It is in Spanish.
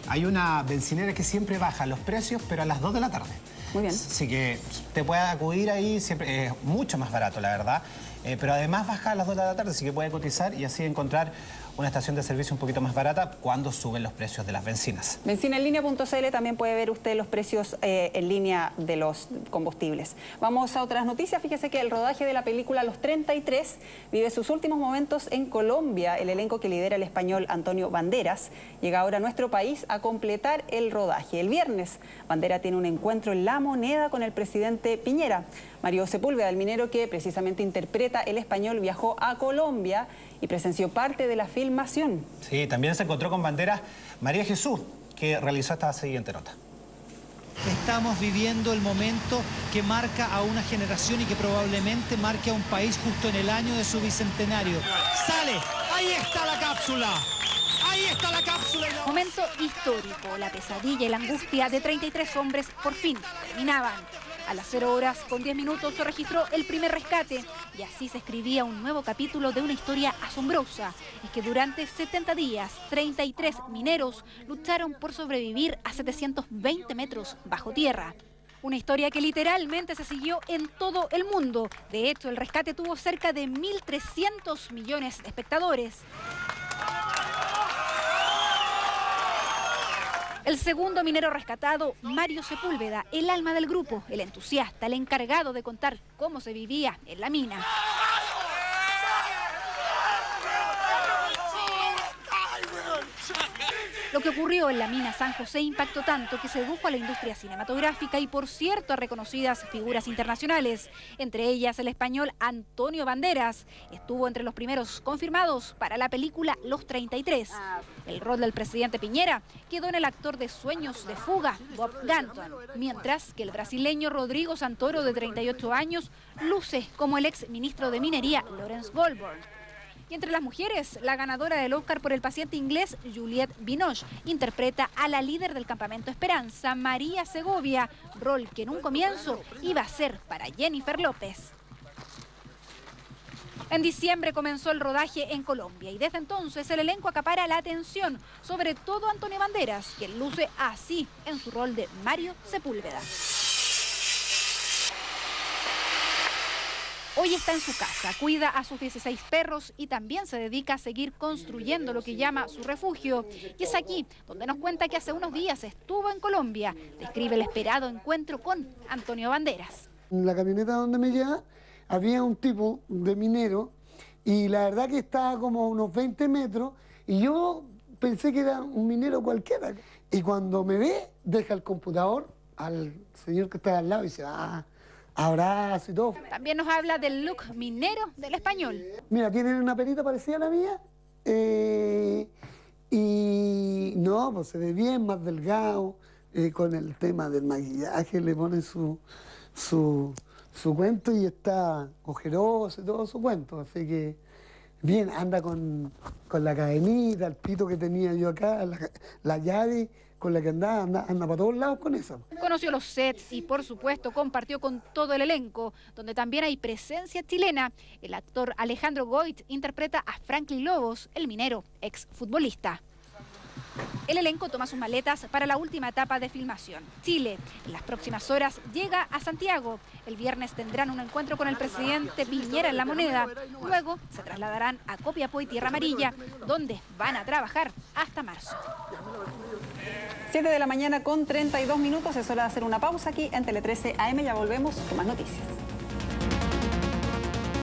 hay una bencinera que siempre baja los precios, pero a las 2 de la tarde. Muy bien. Así que te puedes acudir ahí, siempre es mucho más barato, la verdad. Pero además baja a las 2 de la tarde, así que puede cotizar y así encontrar una estación de servicio un poquito más barata cuando suben los precios de las bencinas. Bencinaenlinea.cl también puede ver usted los precios en línea de los combustibles. Vamos a otras noticias. Fíjese que el rodaje de la película Los 33 vive sus últimos momentos en Colombia. El elenco que lidera el español Antonio Banderas llega ahora a nuestro país a completar el rodaje. El viernes, Banderas tiene un encuentro en La Moneda con el presidente Piñera. Mario Sepúlveda, el minero que precisamente interpreta el español, viajó a Colombia y presenció parte de la filmación. Sí, también se encontró con Banderas María Jesús, que realizó esta siguiente nota. Estamos viviendo el momento que marca a una generación y que probablemente marque a un país justo en el año de su bicentenario. ¡Sale! ¡Ahí está la cápsula! ¡Ahí está la cápsula! Momento histórico. La pesadilla y la angustia de 33 hombres por fin terminaban. A las 0 horas con 10 minutos se registró el primer rescate y así se escribía un nuevo capítulo de una historia asombrosa. Es que durante 70 días, 33 mineros lucharon por sobrevivir a 720 metros bajo tierra. Una historia que literalmente se siguió en todo el mundo. De hecho, el rescate tuvo cerca de 1.300 millones de espectadores. El segundo minero rescatado, Mario Sepúlveda, el alma del grupo, el entusiasta, el encargado de contar cómo se vivía en la mina. Lo que ocurrió en la mina San José impactó tanto que sedujo a la industria cinematográfica y, por cierto, a reconocidas figuras internacionales. Entre ellas, el español Antonio Banderas estuvo entre los primeros confirmados para la película Los 33. El rol del presidente Piñera quedó en el actor de Sueños de Fuga, Bob Ganton, mientras que el brasileño Rodrigo Santoro, de 38 años, luce como el ex ministro de Minería, Lawrence Goldberg. Y entre las mujeres, la ganadora del Oscar por El paciente inglés, Juliette Binoche, interpreta a la líder del campamento Esperanza, María Segovia, rol que en un comienzo iba a ser para Jennifer López. En diciembre comenzó el rodaje en Colombia y desde entonces el elenco acapara la atención, sobre todo Antonio Banderas, que luce así en su rol de Mario Sepúlveda. Hoy está en su casa, cuida a sus 16 perros y también se dedica a seguir construyendo lo que llama su refugio. Y es aquí donde nos cuenta que hace unos días estuvo en Colombia. Describe el esperado encuentro con Antonio Banderas. En la camioneta donde me lleva había un tipo de minero y la verdad que estaba como a unos 20 metros y yo pensé que era un minero cualquiera. Y cuando me ve, deja el computador al señor que está al lado y dice, abrazo y todo. También nos habla del look minero del español. Mira, tienen una perita parecida a la mía y no, pues se ve bien, más delgado, con el tema del maquillaje, le ponen su cuento y está ojeroso y todo su cuento, así que bien, anda con la cadenita, el pito que tenía yo acá, la llave con la que anda para todos lados con eso. Conoció los sets y, por supuesto, compartió con todo el elenco, donde también hay presencia chilena. El actor Alejandro Goit interpreta a Franklin Lobos, el minero, exfutbolista. El elenco toma sus maletas para la última etapa de filmación. Chile, en las próximas horas, llega a Santiago. El viernes tendrán un encuentro con el presidente Piñera en La Moneda. Luego se trasladarán a Copiapó y Tierra Amarilla, donde van a trabajar hasta marzo. 7 de la mañana con 32 minutos. Es hora de hacer una pausa aquí en Tele 13 AM. Ya volvemos con más noticias.